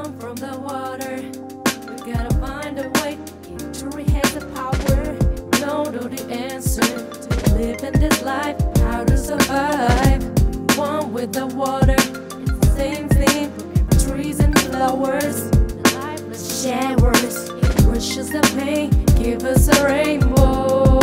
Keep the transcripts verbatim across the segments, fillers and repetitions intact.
Learn from the water. We gotta find a way. Victory has the power. Know the answer to live in this life. How to survive. One with the water. It's the same thing. Trees and flowers. The lifeless showers. It rushes the pain. Give us a rainbow.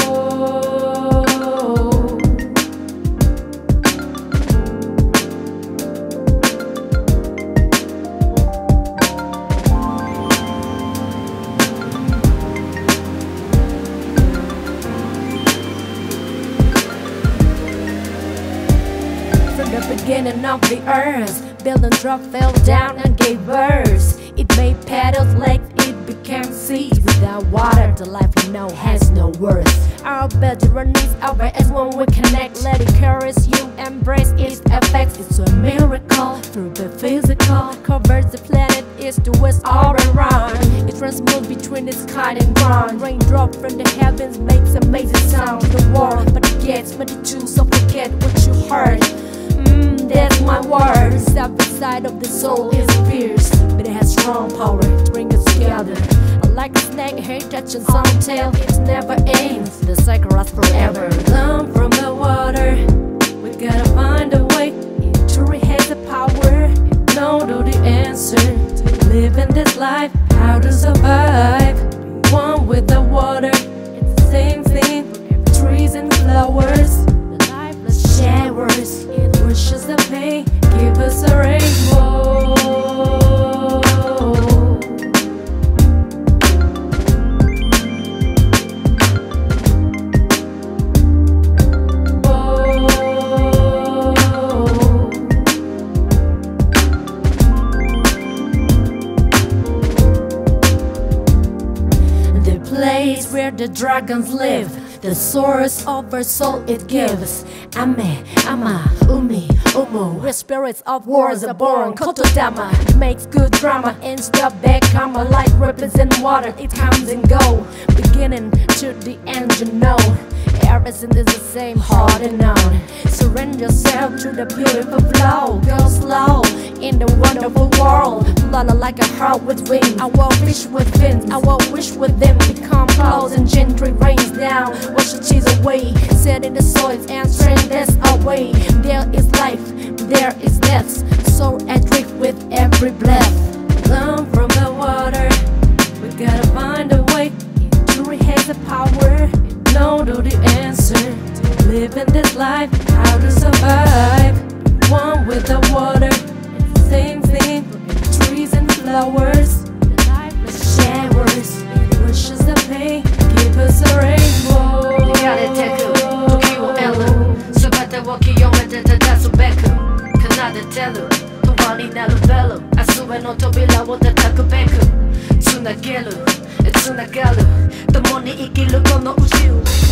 From the beginning of the earth, building drop fell down and gave birth. It made petals, legs, it became seeds. Without water, the life we know has no worth. Our bedroom needs our as when we connect. Let it carry you, embrace its effects. It's a miracle through the physical. Covers the planet east to west all around. It transmoves between the sky and ground. Raindrop from the heavens makes amazing sound to the world, but it gets many to suffocate what you heard. Mm, that's my word. The south side of the soul is fierce, but it has strong power to bring us together. Like a snake, hair touching some tail, it never ends. The cycle lasts forever. Learn from the water. We gotta find a way. Victory has the power. Know the answer to live in this life. How to survive. One with the water. It's the same thing. Trees and flowers. The lifeless showers. It rushes the pain. Give us a rainbow. Place where the dragons live, the source of our soul it gives. Ame, Ama, Umi, Umu, where spirits of wars are born. Kotodama makes good drama, insta back karma like ripples in water. It comes and go, beginning to the end, you know. Everything is the same, hard and known. Surrender yourself to the beautiful flow. Go slow in the wonderful world. Flutter like a heart with wings. I will fish with fins. I will wish with them become clouds and gently rains down. Wash the cheese away. Set in the soil and strength us away. There is life, there is death. So adrift with every breath. Learn from the water. We gotta find a way. Victory has the power. Know the answer to live in this life. How to survive. One with the water. It's the same thing. Trees and flowers. The lifeless showers. It rushes the pain. Give us a rainbow. 願れてく時を得る全てを清めて正すべく奏でてる永遠になるベル明日への扉を叩くべくつなげるつながる共に生きるこの宇宙